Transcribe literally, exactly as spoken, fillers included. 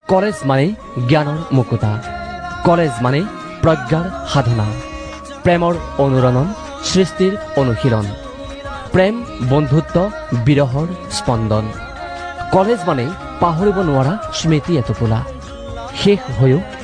College মানে জ্ঞানৰ মুকুতা, college মানে প্ৰজ্ঞাৰ সাধনা, প্ৰেমৰ অনুৰণন, সৃষ্টিৰ অনুশীলন, প্ৰেম বন্ধুত্ব বিৰহৰ স্পন্দন। কলেজ মানে পাহৰিব নোৱাৰা স্মৃতি এটোপোলা, শেষ হৈও